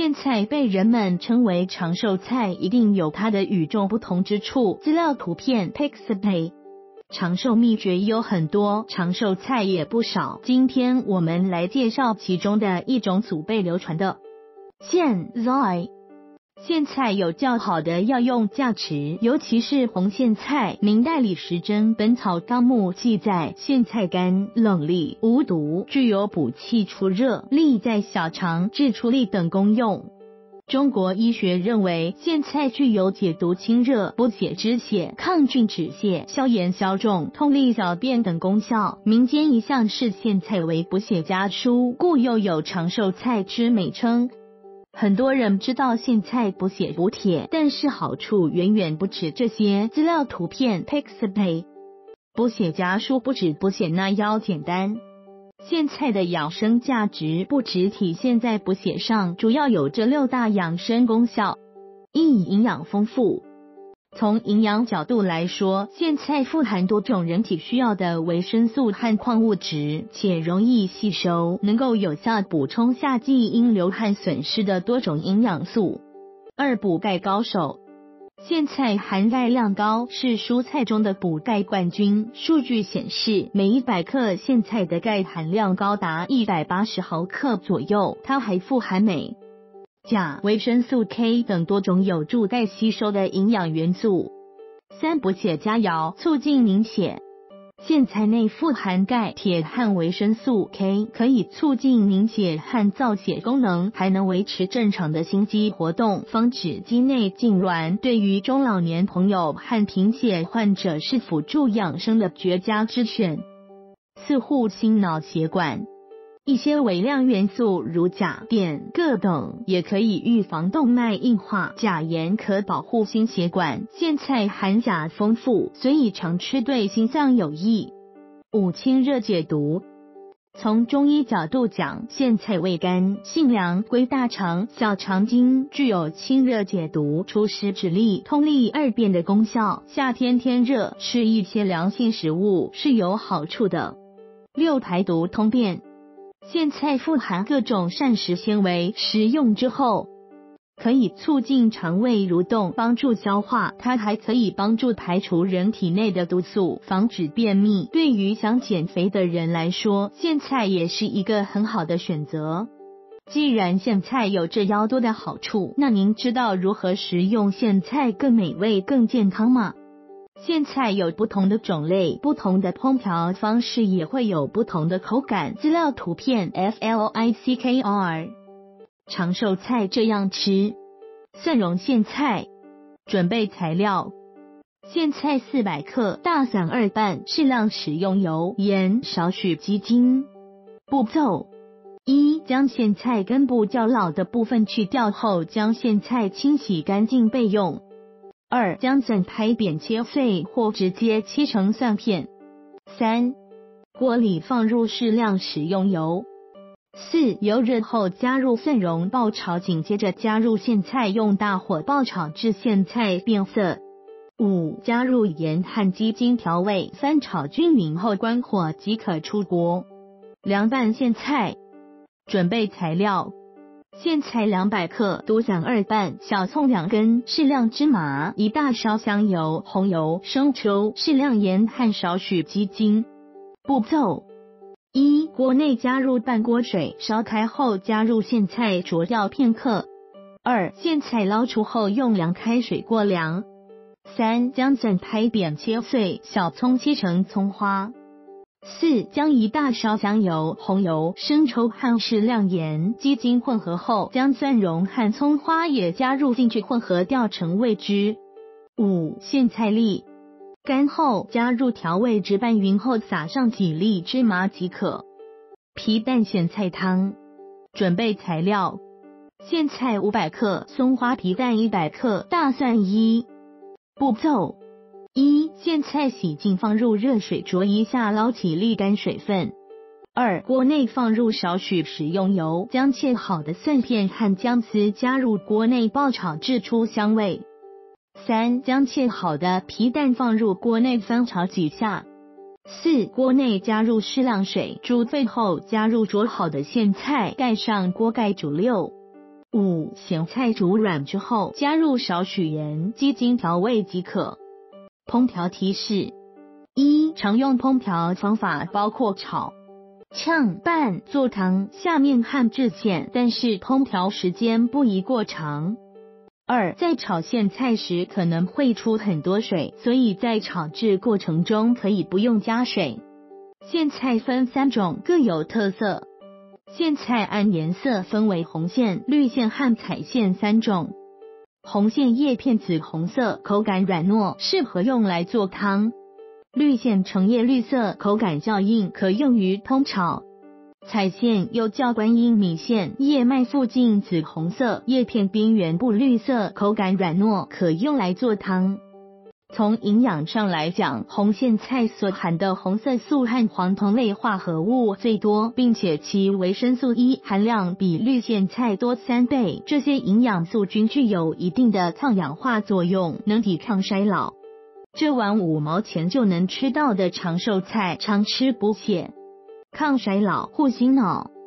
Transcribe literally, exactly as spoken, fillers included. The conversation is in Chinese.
苋菜被人们称为长寿菜，一定有它的与众不同之处。资料图片 Pixabay。长寿秘诀有很多，长寿菜也不少。今天我们来介绍其中的一种祖辈流传的苋菜。苋菜有较好的药用价值，尤其是红苋菜。明代李时珍《本草纲目》记载，苋菜甘、冷利、无毒，具有补气除热、利在小肠、治出力等功用。中国医学认为苋菜具有解毒清热、补血止血、抗菌止泻、消炎消肿、通利小便等功效。民间一向视苋菜为补血佳蔬，故又有长寿菜之美称。很多人知道苋菜补血补铁，但是好处远远不止这些。资料图片 Pixabay。 补血佳蔬不止补血那样简单，苋菜的养生价值不只体现在补血上，主要有这六大养生功效。一、营养丰富。从营养角度来说，苋菜富含多种人体需要的维生素和矿物质，且容易吸收，能够有效补充夏季因流汗损失的多种营养素。二、补钙高手。苋菜含钙量高，是蔬菜中的补钙冠军。数据显示，每一百克苋菜的钙含量高达一百八十毫克左右。它还富含镁、钾、维生素 K 等多种有助钙吸收的营养元素。三、补血佳肴，促进凝血。苋菜内富含钙、铁和维生素 K， 可以促进凝血和造血功能，还能维持正常的心肌活动，防止肌内痉挛。对于中老年朋友和贫血患者是辅助养生的绝佳之选。四、护心脑血管。一些微量元素如钾、碘、铬等也可以预防动脉硬化，钾盐可保护心血管。苋菜含钾丰富，所以常吃对心脏有益。五、清热解毒。从中医角度讲，苋菜味甘性凉，归大肠、小肠经，具有清热解毒、除湿止痢、通利二便的功效。夏天天热，吃一些凉性食物是有好处的。六、排毒通便。苋菜富含各种膳食纤维，食用之后可以促进肠胃蠕动，帮助消化。它还可以帮助排除人体内的毒素，防止便秘。对于想减肥的人来说，苋菜也是一个很好的选择。既然苋菜有这样多的好处，那您知道如何食用苋菜更美味、更健康吗？苋菜有不同的种类，不同的烹调方式也会有不同的口感。资料图片 F L I C K R。 长寿菜这样吃。蒜蓉苋菜。准备材料：苋菜四百克，大蒜二瓣，适量食用油、盐，少许鸡精。步骤：一、将苋菜根部较老的部分去掉后，将苋菜清洗干净备用。二、将蒜拍扁切碎或直接切成蒜片。三、锅里放入适量食用油。四、油热后加入蒜蓉爆炒，紧接着加入苋菜，用大火爆炒至苋菜变色。五、加入盐和鸡精调味，翻炒均匀后关火即可出锅。凉拌苋菜。准备材料：苋菜两百克，独蒜二瓣，小葱两根，适量芝麻，一大勺香油、红油、生抽，适量盐和少许鸡精。步骤：一、锅内加入半锅水，烧开后加入苋菜灼掉片刻。二、苋菜捞出后用凉开水过凉。三、将蒜拍扁切碎，小葱切成葱花。四、将一大勺香油、红油、生抽和适量盐、鸡精混合后，将蒜蓉和葱花也加入进去混合调成味汁。五、苋菜粒。干后加入调味汁拌匀后，撒上几粒芝麻即可。皮蛋苋菜汤。准备材料：苋菜五百克，松花皮蛋一百克，大蒜一。步骤：一、苋菜洗净放入热水焯一下，捞起沥干水分。二、锅内放入少许食用油，将切好的蒜片和姜丝加入锅内爆炒至出香味。三、将切好的皮蛋放入锅内翻炒几下。四、锅内加入适量水，煮沸后加入煮好的苋菜，盖上锅盖煮六五、咸菜煮软之后，加入少许盐、鸡精调味即可。烹调提示：一、常用烹调方法包括炒、炝、拌、做汤、下面和制馅，但是烹调时间不宜过长。二、在炒苋菜时可能会出很多水，所以在炒制过程中可以不用加水。苋菜分三种，各有特色。苋菜按颜色分为红苋、绿苋和彩苋三种。红苋叶片紫红色，口感软糯，适合用来做汤。绿苋橙叶绿色，口感较硬，可用于烹炒。彩苋又叫观音米苋，叶脉附近紫红色，叶片边缘不绿色，口感软糯，可用来做汤。从营养上来讲，红苋菜所含的红色素和黄酮类化合物最多，并且其维生素 E 含量比绿苋菜多三倍。这些营养素均具有一定的抗氧化作用，能抵抗衰老。这碗五毛钱就能吃到的长寿菜，常吃补血、抗衰老、护心脑。